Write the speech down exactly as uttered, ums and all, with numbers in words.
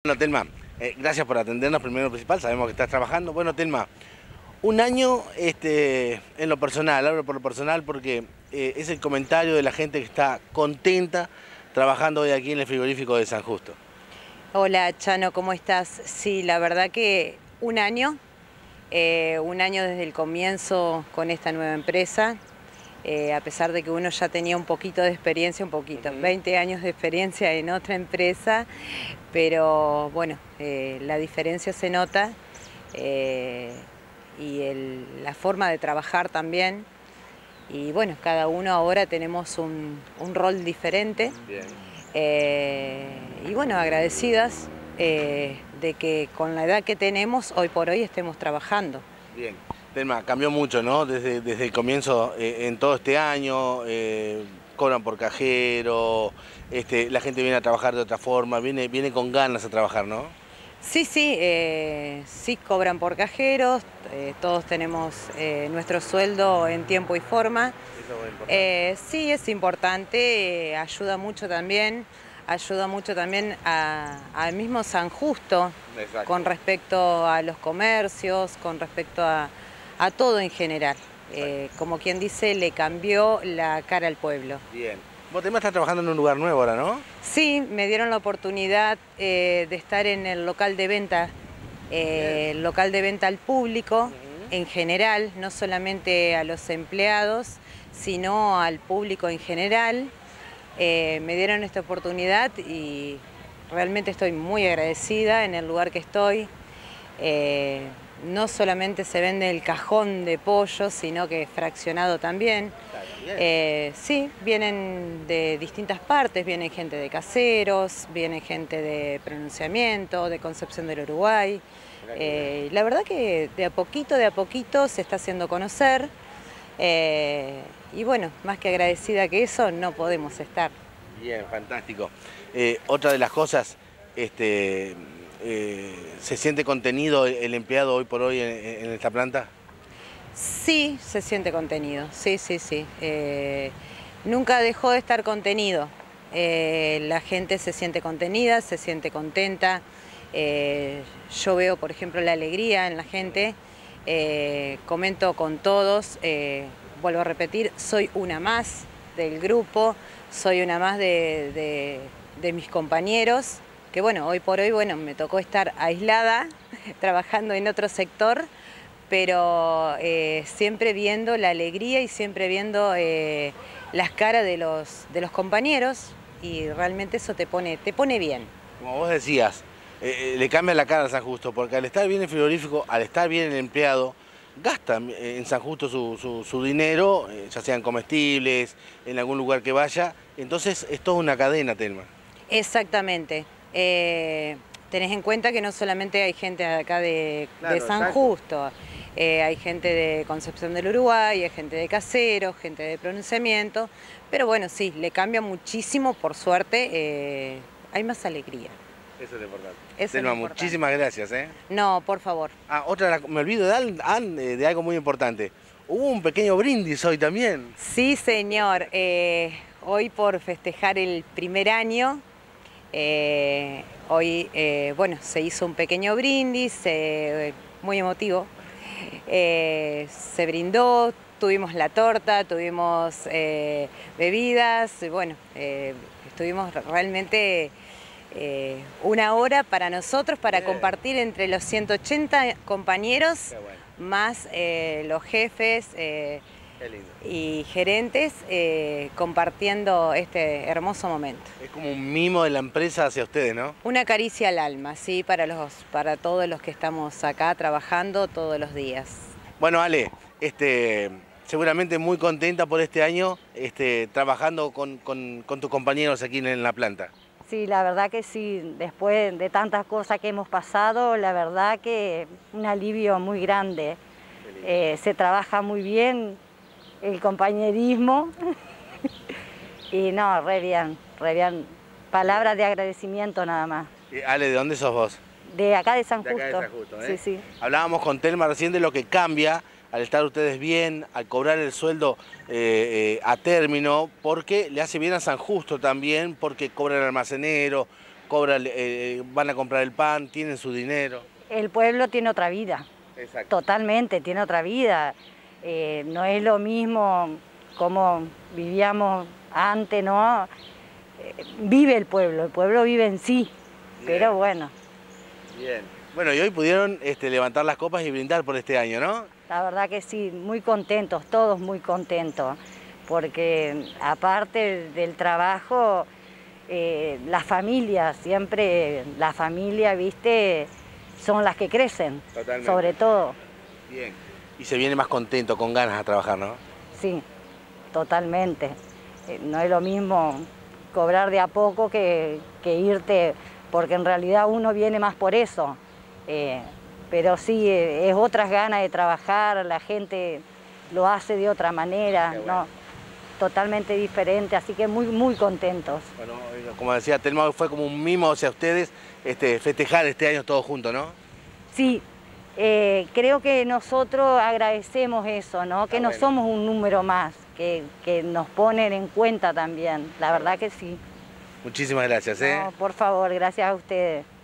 Bueno, Telma, eh, gracias por atendernos primero lo principal, sabemos que estás trabajando. Bueno, Telma, un año este, en lo personal, hablo por lo personal porque eh, es el comentario de la gente que está contenta trabajando hoy aquí en el frigorífico de San Justo. Hola Chano, ¿cómo estás? Sí, la verdad que un año, eh, un año desde el comienzo con esta nueva empresa, eh, a pesar de que uno ya tenía un poquito de experiencia, un poquito, Uh-huh. veinte años de experiencia en otra empresa, pero bueno, eh, la diferencia se nota eh, y el, la forma de trabajar también. Y bueno, cada uno ahora tenemos un, un rol diferente. Bien. Eh, y bueno, agradecidas eh, de que con la edad que tenemos, hoy por hoy estemos trabajando. Bien. Telma, cambió mucho, ¿no? Desde, desde el comienzo, eh, en todo este año, eh, cobran por cajero, este, la gente viene a trabajar de otra forma, viene, viene con ganas a trabajar, ¿no? Sí, sí, eh, sí cobran por cajeros, eh, todos tenemos eh, nuestro sueldo en tiempo y forma. Eso es muy importante. Eh, sí, es importante, eh, ayuda mucho también, ayuda mucho también a- al mismo San Justo Exacto. con respecto a los comercios, con respecto a, a todo en general. Eh, como quien dice, le cambió la cara al pueblo. Bien. Vos, Telma, estás trabajando en un lugar nuevo ahora, ¿no? Sí, me dieron la oportunidad eh, de estar en el local de venta, eh, el local de venta al público Uh-huh. en general, no solamente a los empleados, sino al público en general. Eh, me dieron esta oportunidad y realmente estoy muy agradecida en el lugar que estoy. Eh, no solamente se vende el cajón de pollo, sino que fraccionado también. Eh, sí, vienen de distintas partes, viene gente de Caseros, viene gente de Pronunciamiento, de Concepción del Uruguay. Eh, la verdad que de a poquito, de a poquito se está haciendo conocer. Eh, y bueno, más que agradecida que eso, no podemos estar. Bien, fantástico. Eh, otra de las cosas, este, eh, ¿se siente contenido el empleado hoy por hoy en, en esta planta? Sí, se siente contenido, sí, sí, sí. Eh, nunca dejó de estar contenido. Eh, la gente se siente contenida, se siente contenta. Eh, yo veo, por ejemplo, la alegría en la gente. Eh, comento con todos, eh, vuelvo a repetir, soy una más del grupo, soy una más de, de, de mis compañeros, que bueno, hoy por hoy, bueno, me tocó estar aislada, trabajando en otro sector, pero eh, siempre viendo la alegría y siempre viendo eh, las caras de los, de los compañeros, y realmente eso te pone, te pone bien. Como vos decías, eh, eh, le cambia la cara a San Justo, porque al estar bien el frigorífico, al estar bien el empleado, gasta eh, en San Justo su, su- su dinero, eh, ya sean comestibles, en algún lugar que vaya, entonces es toda una cadena, Telma. Exactamente. Eh, tenés en cuenta que no solamente hay gente acá de, Claro, de San exacto. Justo, eh, hay gente de Concepción del Uruguay, hay gente de Caseros, gente de Pronunciamiento, pero bueno, sí, le cambia muchísimo, por suerte, eh, hay más alegría. Eso es lo importante. Eso es Telma, lo importante. muchísimas gracias, ¿eh? No, por favor. Ah, otra, de la- me olvido de, al- an- eh, de algo muy importante. Hubo un pequeño brindis hoy también. Sí, señor. Eh, hoy por festejar el primer año, eh, hoy, eh, bueno, se hizo un pequeño brindis, eh, muy emotivo. Eh, se brindó, tuvimos la torta, tuvimos eh, bebidas, y bueno, eh, estuvimos realmente eh, una hora para nosotros, para Bien. compartir entre los ciento ochenta compañeros, Qué bueno. más eh, los jefes eh, Qué lindo. y gerentes, eh, compartiendo este hermoso momento. Es como un mimo de la empresa hacia ustedes, ¿no? Una caricia al alma, sí, para, los, para todos los que estamos acá trabajando todos los días. Bueno, Ale, este, seguramente muy contenta por este año, este, trabajando con, con- con tus compañeros aquí en la planta. Sí, la verdad que sí, después de tantas cosas que hemos pasado, la verdad que un alivio muy grande. Eh, se trabaja muy bien, el compañerismo, y no, re bien, re bien. Palabras de agradecimiento nada más. Eh, Ale, ¿de dónde sos vos? De acá de San De acá de Justo. San Justo, ¿eh? Sí, sí. Hablábamos con Telma recién de lo que cambia al estar ustedes bien, al cobrar el sueldo eh, eh, a término, porque le hace bien a San Justo también, porque cobra el almacenero, cobra, eh, van a comprar el pan, tienen su dinero. El pueblo tiene otra vida. Exacto. Totalmente, tiene otra vida. Eh, no es lo mismo como vivíamos antes, ¿no? Eh, vive el pueblo, el pueblo vive en sí, bien. Pero bueno. Bien. Bueno, y hoy pudieron este, levantar las copas y brindar por este año, ¿no? La verdad que sí, muy contentos, todos muy contentos, porque aparte del trabajo, eh, las familias, siempre la familia, viste, son las que crecen, totalmente. Sobre todo. Bien. Y se viene más contento, con ganas a trabajar, ¿no? Sí, totalmente. Eh, no es lo mismo cobrar de a poco que, que irte, porque en realidad uno viene más por eso. Eh, pero sí, eh, es otras ganas de trabajar, la gente lo hace de otra manera, bueno. ¿No? Totalmente diferente, así que muy, muy contentos. Bueno, como decía Telma, fue como un mimo hacia ustedes este, festejar este año todos juntos, ¿no? Sí, eh, creo que nosotros agradecemos eso, ¿no? Que ah, no bueno. somos un número más, que, que nos ponen en cuenta también, la verdad que sí. Muchísimas gracias. ¿eh? No, por favor, gracias a ustedes.